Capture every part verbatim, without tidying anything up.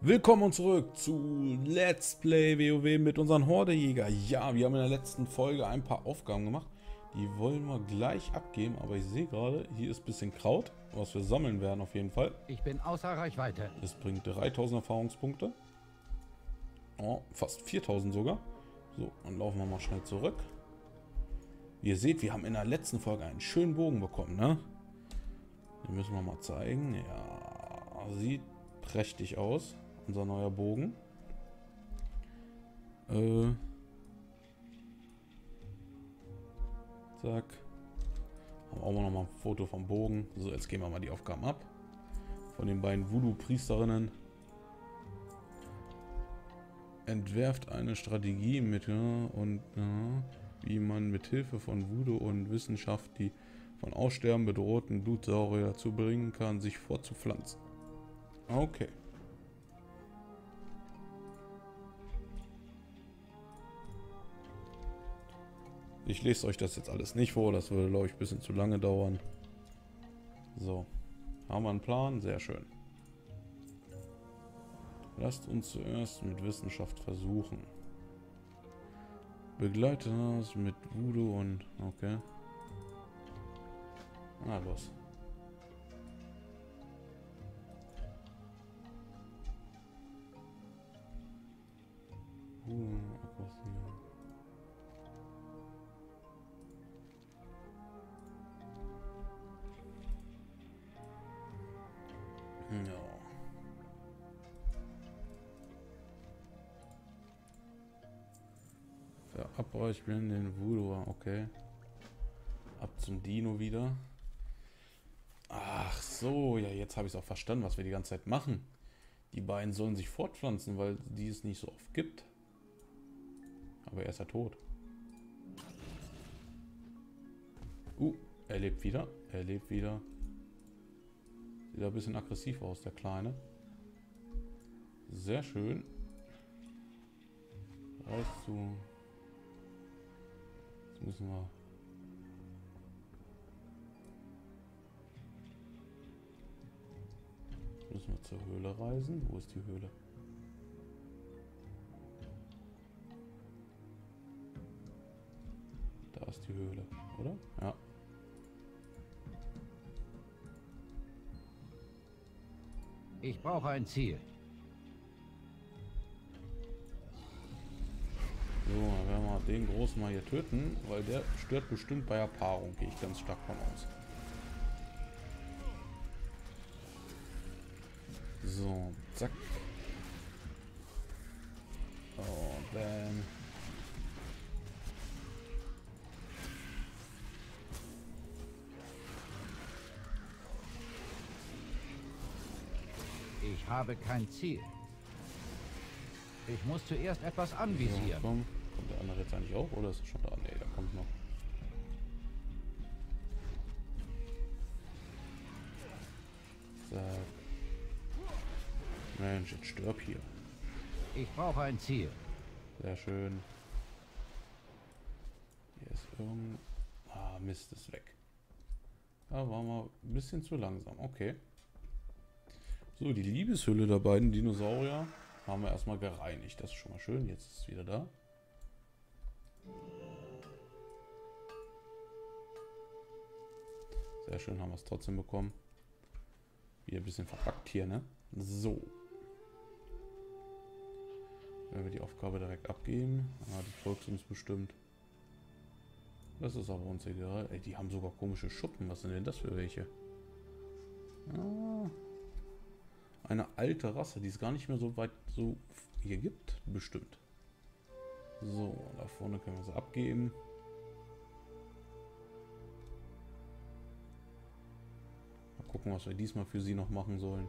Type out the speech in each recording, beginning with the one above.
Willkommen zurück zu Let's Play WoW mit unseren Hordejäger. Ja, wir haben in der letzten Folge ein paar Aufgaben gemacht. Die wollen wir gleich abgeben, aber ich sehe gerade, hier ist ein bisschen Kraut, was wir sammeln werden auf jeden Fall. Ich bin außer Reichweite. Es bringt dreitausend Erfahrungspunkte. Oh, fast viertausend sogar. So, dann laufen wir mal schnell zurück. Wie ihr seht, wir haben in der letzten Folge einen schönen Bogen bekommen, ne? Den müssen wir mal zeigen. Ja, sieht prächtig aus. Unser neuer Bogen. Äh. Zack. Haben auch noch mal ein Foto vom Bogen. So, jetzt gehen wir mal die Aufgaben ab. Von den beiden Voodoo-Priesterinnen. Entwerft eine Strategie mit, ja, und ja, wie man mit Hilfe von Voodoo und Wissenschaft die von Aussterben bedrohten Blutsaurier dazu bringen kann, sich fortzupflanzen. Okay. Ich lese euch das jetzt alles nicht vor, das würde, glaube ich, ein bisschen zu lange dauern. So, haben wir einen Plan? Sehr schön. Lasst uns zuerst mit Wissenschaft versuchen. Begleite das mit Voodoo und... Okay. Na los. Uh, ja. Verabreichen den Voodoo, okay. Ab zum Dino wieder. Ach so, ja, jetzt habe ich es auch verstanden, was wir die ganze Zeit machen. Die beiden sollen sich fortpflanzen, weil die es nicht so oft gibt. Aber er ist ja tot. Uh, er lebt wieder. Er lebt wieder. Sieht ein bisschen aggressiv aus, der Kleine. Sehr schön. Reißt du. Jetzt müssen wir. Jetzt müssen wir zur Höhle reisen. Wo ist die Höhle? Da ist die Höhle, oder? Ja. Ich brauche ein Ziel. So, dann werden wir den Großen mal hier töten, weil der stört bestimmt bei der Paarung, gehe ich ganz stark von aus. So, zack. Und dann... Ich habe kein Ziel. Ich muss zuerst etwas anvisieren. So, komm. Kommt der andere jetzt eigentlich auch? Oder ist er schon da? Ne, da kommt noch. Zack. Mensch, jetzt stirb hier. Ich brauche ein Ziel. Sehr schön. Hier ist irgend... Ah, Mist, ist weg. Da waren wir ein bisschen zu langsam. Okay. So, die Liebeshülle der beiden Dinosaurier haben wir erstmal gereinigt. Das ist schon mal schön. Jetzt ist es wieder da. Sehr schön, haben wir es trotzdem bekommen. Wieder ein bisschen verpackt hier, ne? So. Wenn wir die Aufgabe direkt abgeben. Ah, die folgt uns bestimmt. Das ist aber uns egal. Ey, die haben sogar komische Schuppen. Was sind denn das für welche? Ah. Eine alte Rasse, die es gar nicht mehr so weit so hier gibt. Bestimmt. So, da vorne können wir sie abgeben. Mal gucken, was wir diesmal für sie noch machen sollen.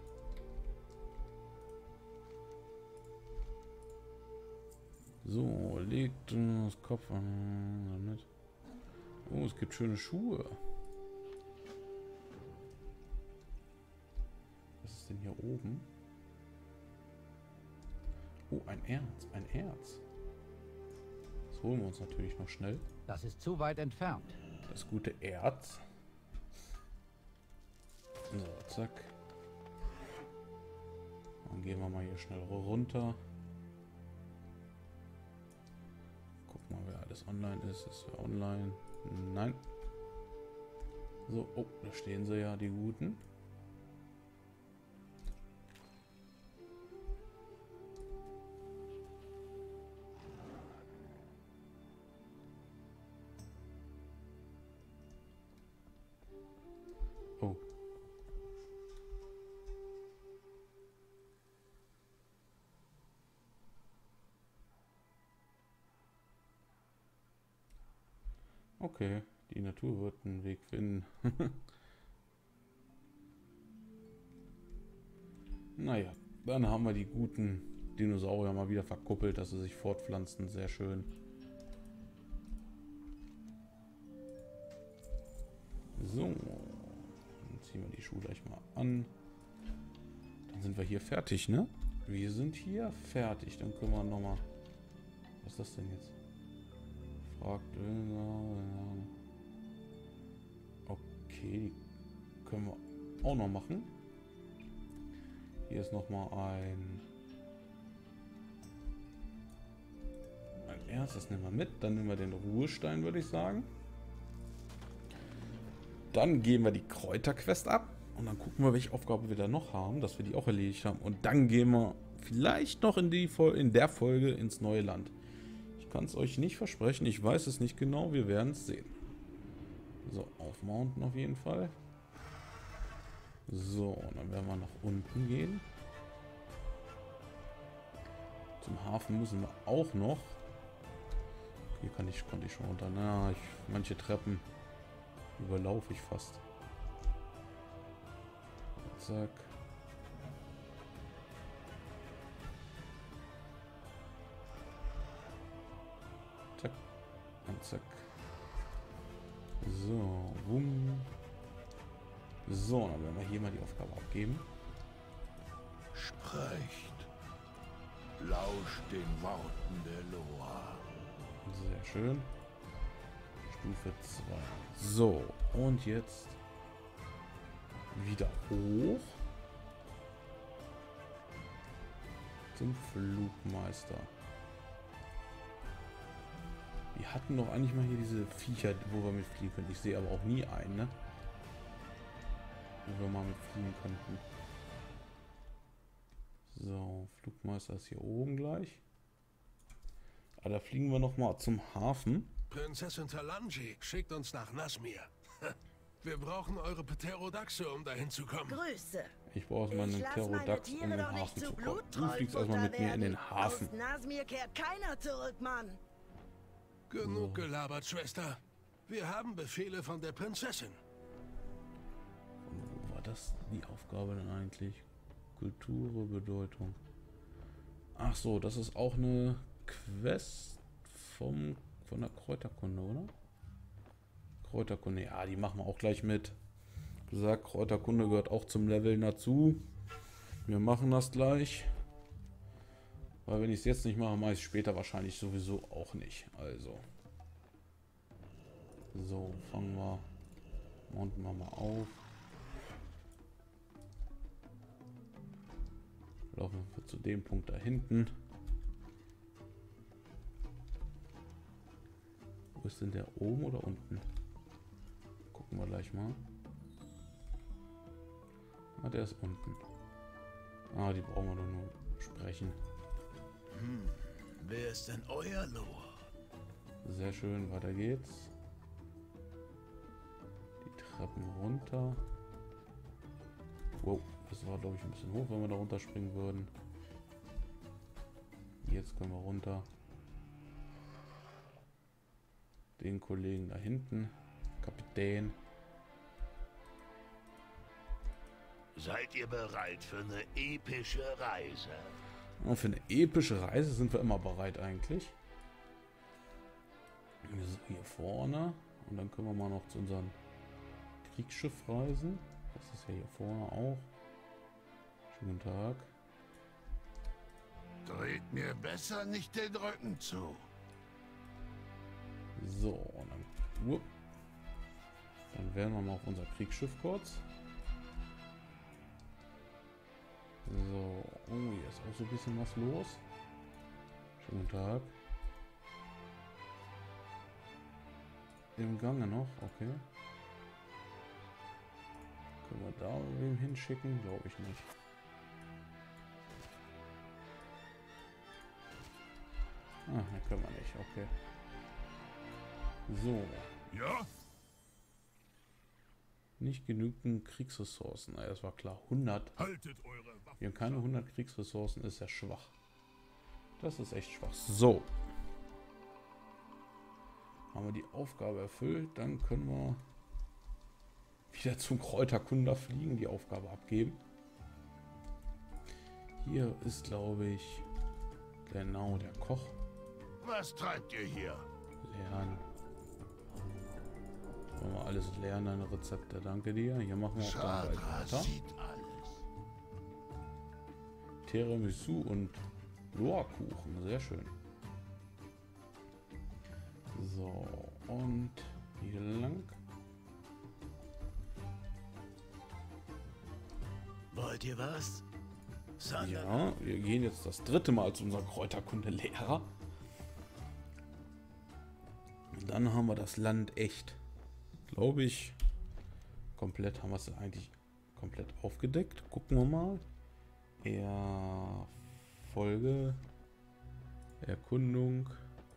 So, legt das Kopf an. Damit. Oh, es gibt schöne Schuhe. Was ist denn hier oben? Oh, ein Erz. Ein Erz. Das holen wir uns natürlich noch schnell. Das ist zu weit entfernt. Das gute Erz. So, zack. Dann gehen wir mal hier schnell runter. Guck mal, wer alles online ist. Ist wer online? Nein. So, oh, da stehen sie ja, die Guten. Oh. Okay, die Natur wird einen Weg finden. Naja, dann haben wir die guten Dinosaurier mal wieder verkuppelt, dass sie sich fortpflanzen. Sehr schön. So, dann ziehen wir die Schuhe gleich mal an. Dann sind wir hier fertig, ne? Wir sind hier fertig. Dann können wir nochmal... Was ist das denn jetzt? Fragt... Okay, die können wir auch noch machen. Hier ist nochmal ein... Ein Erz, das nehmen wir mit. Dann nehmen wir den Ruhestein, würde ich sagen. Dann geben wir die Kräuterquest ab. Und dann gucken wir, welche Aufgabe wir da noch haben, dass wir die auch erledigt haben. Und dann gehen wir vielleicht noch in, die Vol in der Folge ins neue Land. Ich kann es euch nicht versprechen. Ich weiß es nicht genau. Wir werden es sehen. So, auf Mountain auf jeden Fall. So, und dann werden wir nach unten gehen. Zum Hafen müssen wir auch noch. Hier kann ich, konnte ich schon runter. Na, ich, manche Treppen überlaufe ich fast. Zack. Zack. Und zack. So, wumm. So, dann werden wir hier mal die Aufgabe abgeben. Sprecht. Lauscht den Worten der Loa. Sehr schön. Stufe zwei. So, und jetzt wieder hoch zum Flugmeister. Wir hatten doch eigentlich mal hier diese Viecher, wo wir mit fliegen können. Ich sehe aber auch nie einen, ne? Wo wir mal mit fliegen könnten. So, Flugmeister ist hier oben gleich. Aber da fliegen wir noch mal zum Hafen. Prinzessin Talanji schickt uns nach Nazmir. Wir brauchen eure Pterodaxe, um dahin zu kommen. Grüße. Ich brauche meinen Pterodax, um in den Hafen zu kommen. Du fliegst erstmal mit mir in den Hafen. Aus Nazmir kehrt keiner zurück, Mann. Genug gelabert, Schwester. Wir haben Befehle von der Prinzessin. Wo war das die Aufgabe denn eigentlich? Kultur, Bedeutung. Ach so, das ist auch eine Quest vom, von der Kräuterkunde, oder? Kräuterkunde, ja, die machen wir auch gleich mit. Wie gesagt, Kräuterkunde gehört auch zum Leveln dazu. Wir machen das gleich. Weil wenn ich es jetzt nicht mache, mache ich es später wahrscheinlich sowieso auch nicht. Also. So, fangen wir. Mounten wir mal auf. Laufen wir zu dem Punkt da hinten. Wo ist denn der, oben oder unten? Gucken wir gleich mal. Ah, der ist unten. Ah, die brauchen wir doch nur sprechen. Hm, wer ist denn euer Loa? Sehr schön, weiter geht's. Die Treppen runter. Wow, das war glaube ich ein bisschen hoch, wenn wir da runterspringen würden. Jetzt können wir runter. Den Kollegen da hinten. Kapitän. Seid ihr bereit für eine epische Reise? Und für eine epische Reise sind wir immer bereit eigentlich. Wir sind hier vorne. Und dann können wir mal noch zu unserem Kriegsschiff reisen. Das ist ja hier vorne auch. Schönen Tag. Dreht mir besser nicht den Rücken zu. So, und dann, wupp. Dann werden wir mal auf unser Kriegsschiff kurz. So, oh, hier ist auch so ein bisschen was los. Schönen Tag. Im Gange noch, okay. Können wir da wem hinschicken? Glaube ich nicht. Ah, ne, können wir nicht, okay. So. Ja? Nicht genügend Kriegsressourcen. Naja, das war klar. hundert. Haltet eure Waffen. Wir haben keine hundert Kriegsressourcen, ist ja schwach. Das ist echt schwach. So. Haben wir die Aufgabe erfüllt, dann können wir wieder zum Kräuterkunder fliegen, die Aufgabe abgeben. Hier ist, glaube ich, genau der Koch. Was treibt ihr hier? Lernen. Wollen wir alles lernen, deine Rezepte. Danke dir. Hier machen wir auch dann bald weiter. Sieht alles. Tiramisu und Loa-Kuchen. Sehr schön. So, und hier lang. Wollt ihr was? Ja, wir gehen jetzt das dritte Mal zu unserem Kräuterkunde-Lehrer. Und dann haben wir das Land echt, glaube ich, komplett, haben wir es eigentlich komplett aufgedeckt. Gucken wir mal. Erfolge, Erkundung.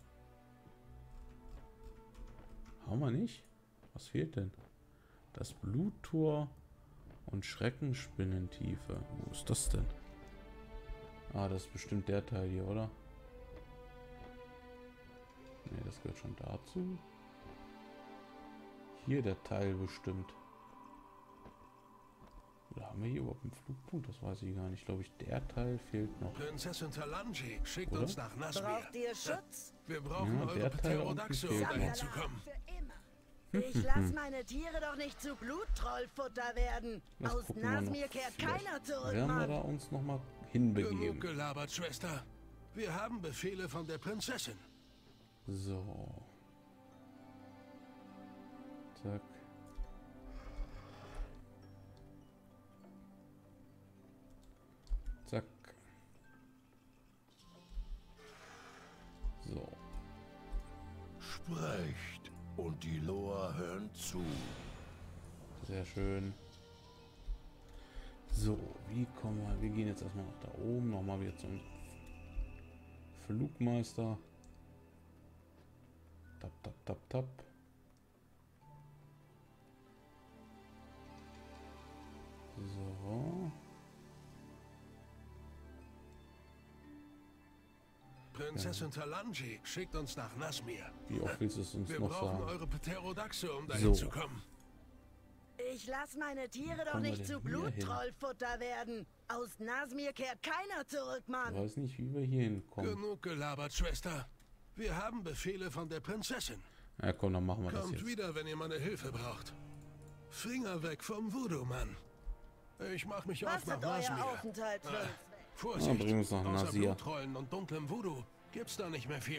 Haben wir nicht? Was fehlt denn? Das Bluttor und Schreckenspinnentiefe. Wo ist das denn? Ah, das ist bestimmt der Teil hier, oder? Ne, das gehört schon dazu. Hier der Teil bestimmt. Oder haben wir hier überhaupt einen Flugpunkt? Das weiß ich gar nicht. Glaube ich, der Teil fehlt noch. Prinzessin Talanji schickt Oder? uns nach Nasmir. Braucht ihr Schutz? Wir brauchen Ja, eure der Teil Pterodaxe, um irgendwie dahin fehlt zu noch. kommen. Für immer. Ich lasse meine Tiere doch nicht zu Bluttrollfutter werden. Das Aus gucken wir noch. Nasmir kehrt Vielleicht keiner zurück, werden wir Mann. da uns noch mal Genug hinbegeben. gelabert, Schwester. Wir haben Befehle von der Prinzessin. So. Zack. Zack. So. Sprecht und die Loa hören zu. Sehr schön. So, wie kommen wir? Wir gehen jetzt erstmal nach da oben. Nochmal wieder zum Flugmeister. Tap, tap, tap, tap. So. Prinzessin Talanji schickt uns nach Nasmir. Wie oft willst du es uns Wir noch brauchen sagen? eure Pterodaxe, um dahin So. zu kommen. Ich lasse meine Tiere doch kommen wir nicht denn zu hier hin? Bluttrollfutter werden. Aus Nasmir kehrt keiner zurück, Ich Mann. weiß nicht, wie wir hier hinkommen. Genug gelabert, Schwester. Wir haben Befehle von der Prinzessin. Ja, komm, dann machen wir das Kommt jetzt. wieder, wenn ihr meine Hilfe braucht. Finger weg vom Voodoo, Mann. Ich mach mich auf Was nach hat euer Nasmir. Aufenthalt für uns? Vorsicht, Ah, bring uns nach außer Nasir. Blutrollen und dunklem Voodoo gibt's da nicht mehr viel.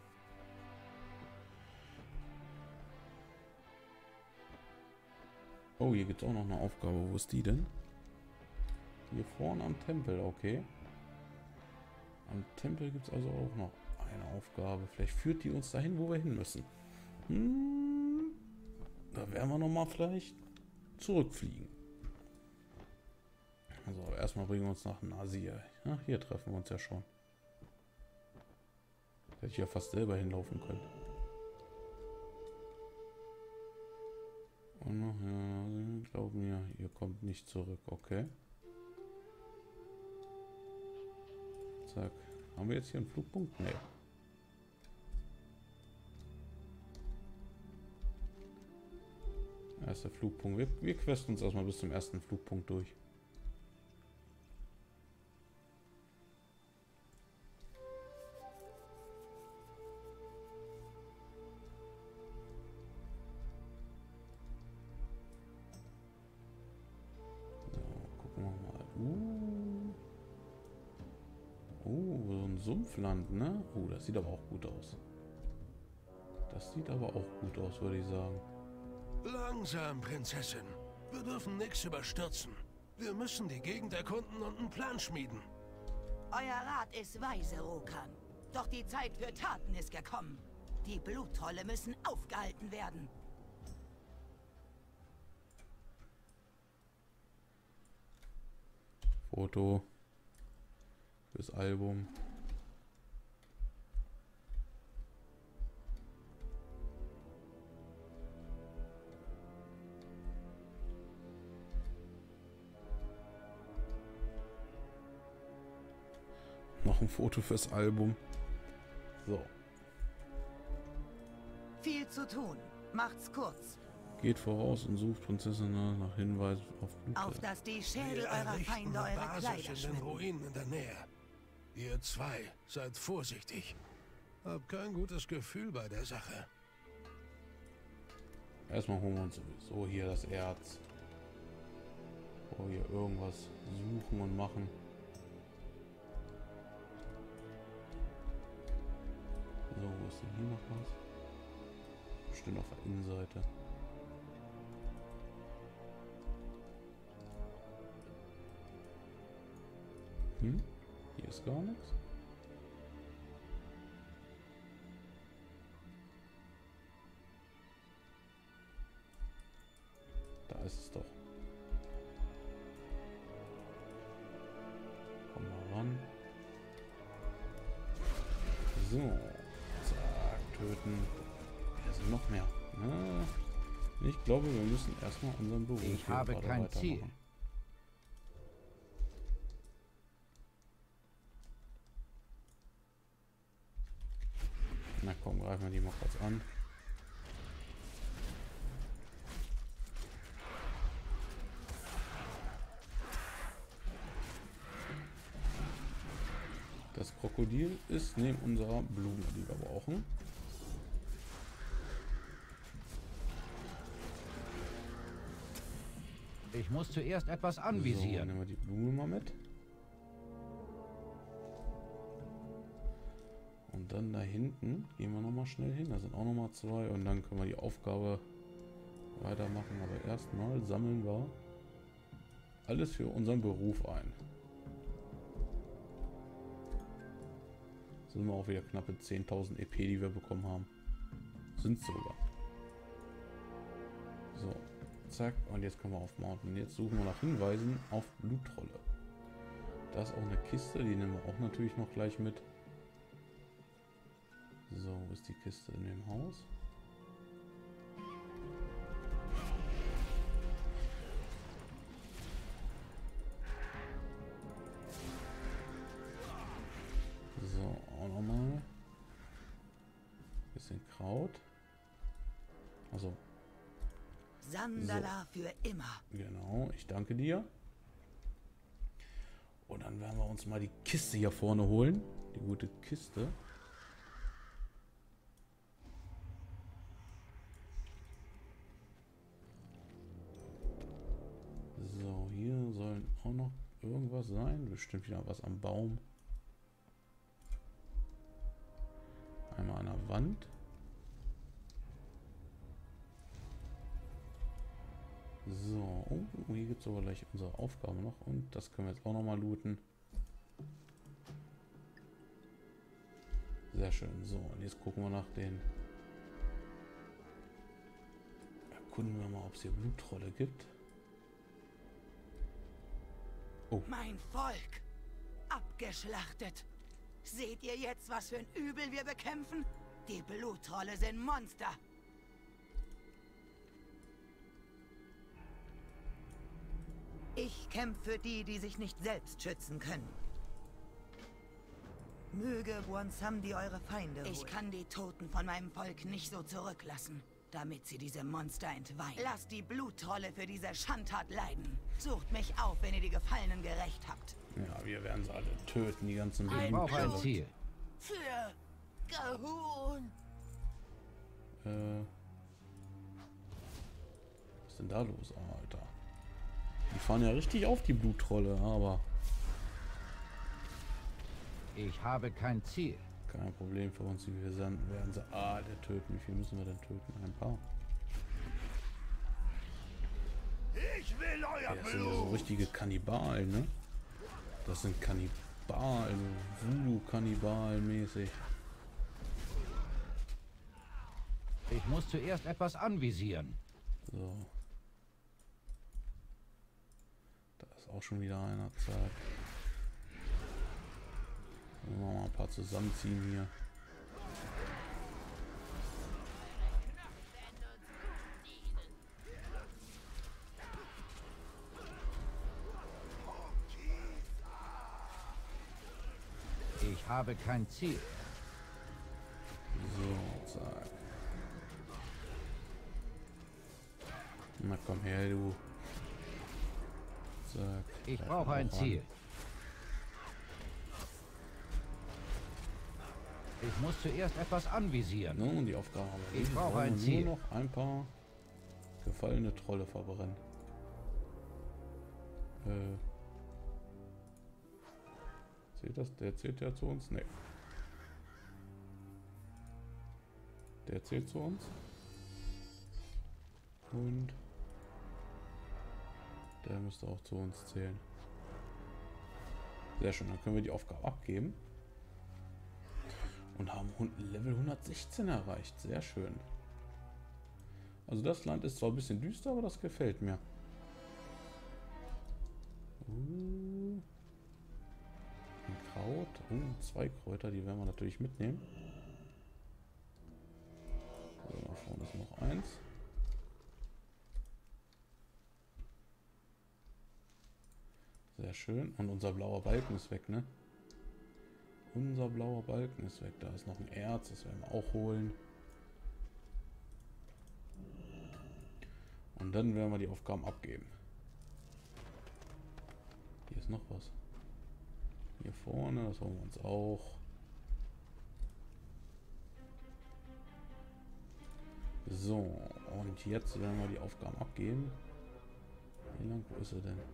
Oh, hier gibt es auch noch eine Aufgabe. Wo ist die denn? Hier vorne am Tempel, okay. Am Tempel gibt es also auch noch eine Aufgabe. Vielleicht führt die uns dahin, wo wir hin müssen. Hm, da werden wir nochmal vielleicht zurückfliegen. Also erstmal bringen wir uns nach Nasir. Ja, hier treffen wir uns ja schon. Hätte ich ja fast selber hinlaufen können. Und noch, ja, glaub mir, ihr kommt nicht zurück, okay. Zack. Haben wir jetzt hier einen Flugpunkt? Nee. Erster Flugpunkt. Wir, wir questen uns erstmal bis zum ersten Flugpunkt durch. Sumpfland, ne? Oh, das sieht aber auch gut aus. Das sieht aber auch gut aus, würde ich sagen. Langsam, Prinzessin. Wir dürfen nichts überstürzen. Wir müssen die Gegend erkunden und einen Plan schmieden. Euer Rat ist weise, Rokan. Doch die Zeit für Taten ist gekommen. Die Bluttrolle müssen aufgehalten werden. Foto fürs Album. Noch ein Foto fürs Album. So. Viel zu tun. Macht's kurz. Geht voraus und sucht Prinzessin nach Hinweisen auf Blut. Auf dass die Schädel Wir eurer errichten Feinde eine eure Basis Kleider in den schmücken. Ruinen in der Nähe. Ihr zwei, seid vorsichtig. Hab kein gutes Gefühl bei der Sache. Erstmal holen wir uns sowieso hier das Erz. Bevor wir irgendwas suchen und machen. So, wo ist denn hier noch was? Bestimmt auf der Innenseite. Hm? Hier ist gar nichts. Da ist es doch. Komm mal ran. So. Zack, töten. Hier sind noch mehr. Ja, ich glaube, wir müssen erstmal unseren Beruf Ich habe gerade kein Ziel. weitermachen. Na komm, greifen wir die mal kurz an. Das Krokodil ist neben unserer Blume, die wir brauchen. Ich muss zuerst etwas So, anvisieren. nehmen wir die Blume mal mit. Und dann da hinten gehen wir noch mal schnell hin. Da sind auch noch mal zwei und dann können wir die Aufgabe weitermachen. Aber erstmal sammeln wir alles für unseren Beruf ein. Sind wir auch wieder knappe zehntausend E P, die wir bekommen haben. Sind sogar. So, zack. Und jetzt können wir auf Mountain. Jetzt suchen wir nach Hinweisen auf Bluttrolle. Da ist auch eine Kiste, die nehmen wir auch natürlich noch gleich mit. So, wo ist die Kiste in dem Haus? So, auch nochmal. Bisschen Kraut. Also. Sandala für immer. Genau, ich danke dir. Und dann werden wir uns mal die Kiste hier vorne holen. Die gute Kiste. So, hier sollen auch noch irgendwas sein. Bestimmt wieder was am Baum. Einmal an der Wand. So, oh, hier gibt es aber gleich unsere Aufgabe noch. Und das können wir jetzt auch noch mal looten. Sehr schön. So, und jetzt gucken wir nach den... Erkunden wir mal, ob es hier Bluttrolle gibt. Oh. Mein Volk. Abgeschlachtet. Seht ihr jetzt, was für ein Übel wir bekämpfen? Die Bluttrolle sind Monster. Ich kämpfe für die, die sich nicht selbst schützen können. Möge Bwonsamdi eure Feinde holen. Ich kann die Toten von meinem Volk nicht so zurücklassen, damit sie diese Monster entweihen. Lasst die Bluttrolle für diese Schandtat leiden. Sucht mich auf, wenn ihr die Gefallenen gerächt habt. Ja, wir werden sie alle töten, die ganzen Ich brauche ein Bluttrolle. Ziel. Für Gahun. Äh, was ist denn da los, Alter? Die fahren ja richtig auf die Bluttrolle, aber Ich habe kein Ziel. kein Problem für uns. Wir werden sie alle töten. Wie viel müssen wir denn töten? Ein paar. Ich will euer Ja, das sind ja so richtige Kannibalen, ne? Das sind Kannibalen, Voodoo-Kannibalen mäßig. Ich muss zuerst etwas anvisieren. So. Da ist auch schon wieder einer. Zack. Wollen wir mal ein paar zusammenziehen hier. Ich habe kein Ziel. So, zack. Na komm her, du. Zack. Ich Da brauche ein auch Ziel. an. Ich muss zuerst etwas anvisieren. Nun, die Aufgabe haben wir. Ich Jetzt brauche wollen ein wir Ziel. Nur noch ein paar gefallene Trolle verbrennen. Äh. Zählt das? Der zählt ja zu uns? Ne. Der zählt zu uns. Und der müsste auch zu uns zählen. Sehr schön, dann können wir die Aufgabe abgeben. Und haben Level hundertsechzehn erreicht. Sehr schön. Also das Land ist zwar ein bisschen düster, aber das gefällt mir. Uh, ein Kraut. Uh, zwei Kräuter, die werden wir natürlich mitnehmen. So, da vorne ist noch eins. Sehr schön. Und unser blauer Balken ist weg, ne? Unser blauer Balken ist weg. Da ist noch ein Erz, das werden wir auch holen. Und dann werden wir die Aufgaben abgeben. Hier ist noch was. Hier vorne, das holen wir uns auch. So, und jetzt werden wir die Aufgaben abgeben. Wie lang, wo ist er denn?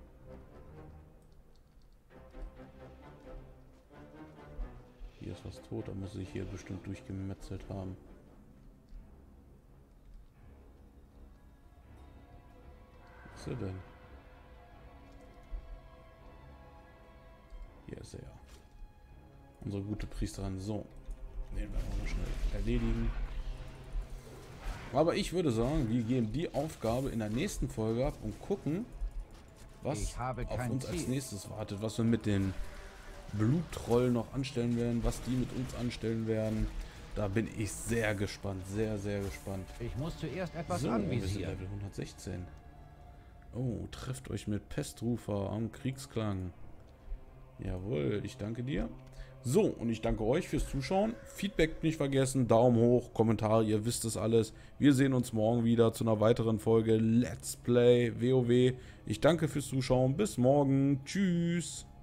Hier ist was tot, da muss ich hier bestimmt durchgemetzelt haben. Was ist er denn? Hier ist er. Unsere gute Priesterin. So, den werden wir mal schnell erledigen. Aber ich würde sagen, wir geben die Aufgabe in der nächsten Folge ab und gucken, was auf uns als nächstes wartet, was wir mit den Bluttrollen noch anstellen werden, was die mit uns anstellen werden. Da bin ich sehr gespannt, sehr, sehr gespannt. Ich muss zuerst etwas so, anvisieren. wir sind Level hundertsechzehn. Oh, trefft euch mit Pestrufer am Kriegsklang. Jawohl, ich danke dir. So, und ich danke euch fürs Zuschauen. Feedback nicht vergessen, Daumen hoch, Kommentare, ihr wisst es alles. Wir sehen uns morgen wieder zu einer weiteren Folge Let's Play WoW. Ich danke fürs Zuschauen, bis morgen, tschüss.